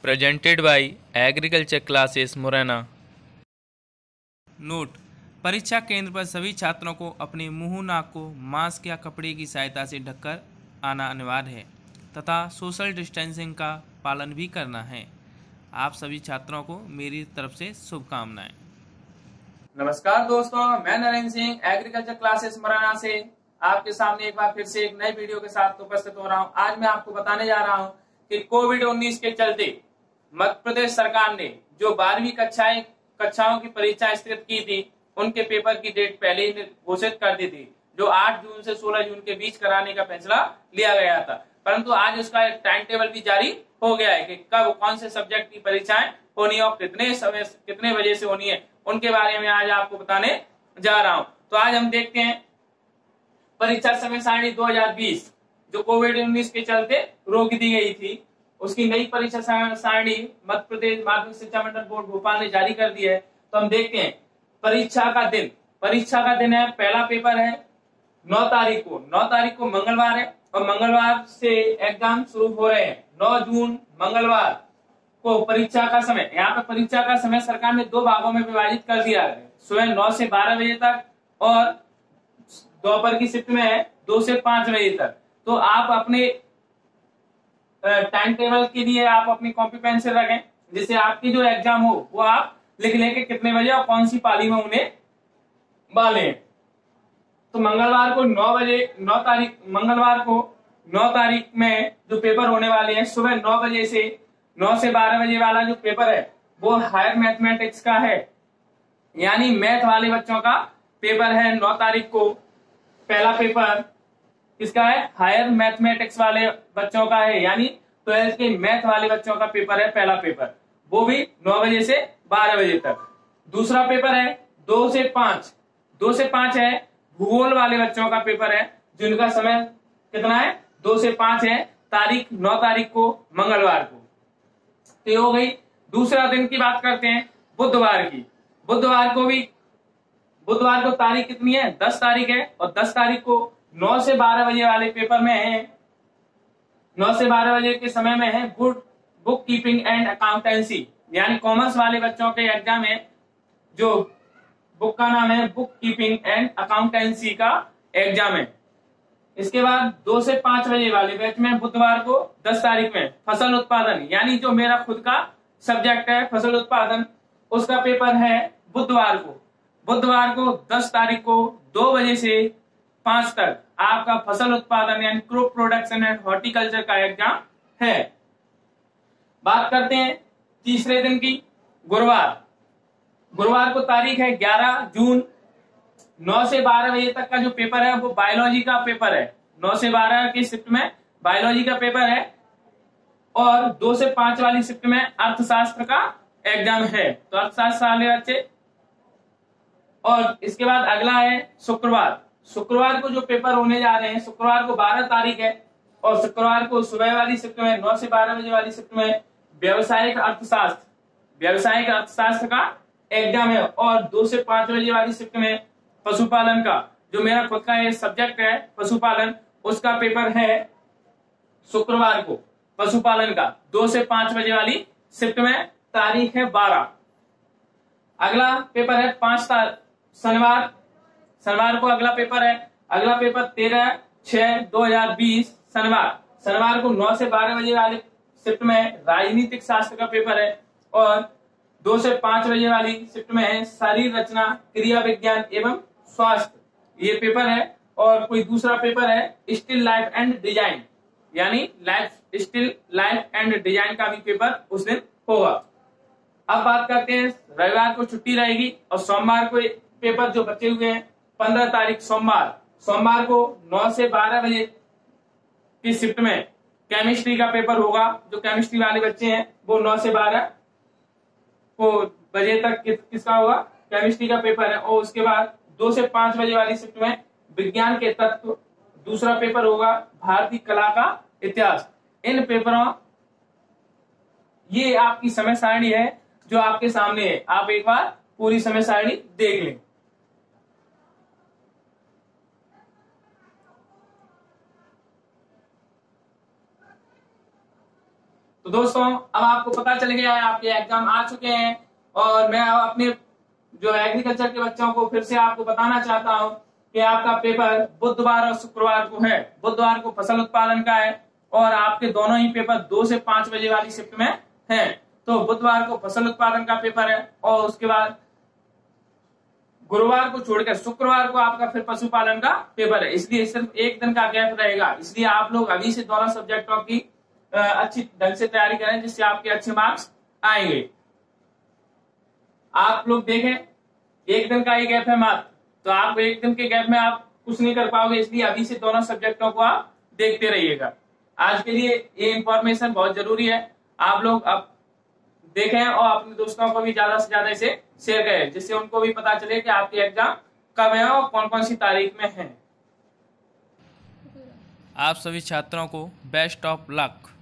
presented by agriculture classes Morena. Note: परीक्षा केंद्र पर सभी छात्रों को अपने मुंह नाक को मास्क या कपड़े की सहायता से ढककर आना अनिवार्य है तथा सोशल डिस्टेंसिंग का पालन भी करना है। आप सभी छात्रों को मेरी तरफ से शुभकामनाएं। नमस्कार दोस्तों, मैं नरेंद्र सिंह एग्रीकल्चर क्लासेस मुरैना से आपके सामने एक बार फिर से एक नई वीडियो के साथ उपस्थित हो रहा हूं। आज मैं आपको बताने जा रहा हूं कि कोविड-19 के चलते मध्य प्रदेश सरकार ने जो 12वीं कक्षाओं की परीक्षा स्थगित की थी, उनके पेपर की डेट पहले ही घोषित कर दी थी, जो 8 जून से 16 जून के बीच कराने का फैसला लिया गया था। परंतु आज उसका एक टाइम टेबल भी जारी हो गया है कि कब कौन से सब्जेक्ट की परीक्षाएं होनी है और कितने बजे से होनी है, उनके बारे में आज आपको बताने जा रहा हूं। तो आज हम देखते हैं परीक्षा समय सारणी 2020 जो कोविड-19 के चलते रोक दी गई थी, उसकी नई परीक्षा सारणी मध्य प्रदेश माध्यमिक शिक्षा मंडल बोर्ड भोपाल ने जारी कर दी है। तो हम देखते हैं परीक्षा का दिन है, पहला पेपर है 9 तारीख को मंगलवार है और मंगलवार से एग्जाम शुरू हो रहे हैं। 9 जून मंगलवार को परीक्षा का समय, यहाँ पे परीक्षा का समय सरकार ने 2 भागों में विभाजित कर दिया है। सुबह 9 से 12 बजे तक और दोपहर की शिफ्ट में है 2 से 5 बजे तक। तो आप अपने टाइम टेबल के लिए आप अपनी कॉपी पेन से रखें, जिससे आपकी जो एग्जाम हो वो आप लिख लें कि कितने बजे और कौन सी पाली में उन्हें बालें। तो मंगलवार को 9 तारीख में जो पेपर होने वाले हैं, सुबह 9 बजे से 9 से 12 बजे वाला जो पेपर है वो हायर मैथमेटिक्स का है, यानी मैथ वाले बच्चों का पेपर है। 9 तारीख को पहला पेपर किसका है? हायर मैथमेटिक्स वाले बच्चों का है, यानी 12th के मैथ वाले बच्चों का पेपर है पहला पेपर, वो भी 9 बजे से 12 बजे तक। दूसरा पेपर है 2 से 5 है भूगोल वाले बच्चों का पेपर है, जिनका समय कितना है? 2 से 5 है, तारीख 9 तारीख को मंगलवार को। तो ये हो गई। दूसरा दिन की बात करते हैं बुधवार की। बुधवार को तारीख कितनी है? 10 तारीख है और 10 तारीख को 9 से 12 बजे वाले पेपर में है, 9 से 12 बजे के समय में है बुक कीपिंग एंड अकाउंटेंसी, यानी कॉमर्स वाले बच्चों के एग्जाम है, जो बुक का नाम है बुक कीपिंग एंड अकाउंटेंसी का एग्जाम है। इसके बाद 2 से 5 बजे वाले बैच में बुधवार को 10 तारीख में फसल उत्पादन, यानी जो मेरा खुद का सब्जेक्ट है फसल उत्पादन, उसका पेपर है बुधवार को 10 तारीख को 2 बजे से 5 तक आपका फसल उत्पादन यानी क्रॉप प्रोडक्शन एंड हॉर्टिकल्चर का एग्जाम है। बात करते हैं तीसरे दिन की, गुरुवार को तारीख है 11 जून। 9 से 12 बजे तक का जो पेपर है वो बायोलॉजी का पेपर है। 9 से 12 की शिफ्ट में बायोलॉजी का पेपर है और 2 से 5 वाली शिफ्ट में अर्थशास्त्र का एग्जाम है। तो अर्थशास्त्र वाले बच्चे। और इसके बाद अगला है शुक्रवार को जो पेपर होने जा रहे हैं, शुक्रवार को 12 तारीख है और शुक्रवार को सुबह वाली शिफ्ट में 9 से 12 बजे वाली शिफ्ट में व्यावसायिक अर्थशास्त्र का एग्जाम है और 2 से 5 बजे वाली शिफ्ट में पशुपालन का, जो मेरा खुद का सब्जेक्ट है पशुपालन, उसका पेपर है शुक्रवार को पशुपालन का 2 से 5 बजे वाली शिफ्ट में, तारीख है 12। अगला पेपर है 5 शनिवार को अगला पेपर है। अगला पेपर 13/6/2020 शनिवार को 9 से 12 बजे वाले शिफ्ट में राजनीतिक शास्त्र का पेपर है और 2 से 5 बजे वाली शिफ्ट में है शरीर रचना, क्रिया विज्ञान एवं स्वास्थ्य, ये पेपर है। और कोई दूसरा पेपर है स्टिल लाइफ एंड डिजाइन, यानी स्टिल लाइफ एंड डिजाइन का भी पेपर उस दिन होगा। अब बात करते हैं रविवार को छुट्टी रहेगी और सोमवार को पेपर जो बचे हुए हैं 15 तारीख सोमवार को 9 से 12 बजे की शिफ्ट में केमिस्ट्री का पेपर होगा। जो केमिस्ट्री वाले बच्चे हैं वो 9 से 12 को बजे तक किसका होगा? केमिस्ट्री का पेपर है। और उसके बाद 2 से 5 बजे वाली शिफ्ट में विज्ञान के तत्व दूसरा पेपर होगा, भारतीय कला का इतिहास। इन पेपरों, ये आपकी समय सारणी है जो आपके सामने है, आप एक बार पूरी समय सारणी देख लें। तो दोस्तों अब आपको पता चल गया है, आपके एग्जाम आ चुके हैं और मैं अपने जो एग्रीकल्चर के बच्चों को फिर से आपको बताना चाहता हूं कि आपका पेपर बुधवार और शुक्रवार को है। बुधवार को फसल उत्पादन का है और आपके दोनों ही पेपर 2 से 5 बजे वाली शिफ्ट में है। तो बुधवार को फसल उत्पादन का पेपर है और उसके बाद गुरुवार को छोड़कर शुक्रवार को आपका फिर पशुपालन का पेपर है। इसलिए सिर्फ एक दिन का गैप रहेगा। इसलिए आप लोग अभी से दोनों सब्जेक्टों की अच्छी ढंग से तैयारी करें, जिससे आपके अच्छे मार्क्स आएंगे। आप लोग देखें, एक दिन का ही गैप है मात्र, तो आप एक दिन के गैप में आप कुछ नहीं कर पाओगे। इसलिए अभी से दोनों सब्जेक्टों को आप देखते रहिएगा। आज के लिए ये इंफॉर्मेशन बहुत जरूरी है। आप लोग अब देखें और अपने दोस्तों को भी ज्यादा से ज्यादा इसे शेयर करें, जिससे उनको भी पता चले कि आपके एग्जाम कब है और कौन कौन सी तारीख में है। आप सभी छात्रों को बेस्ट ऑफ लक।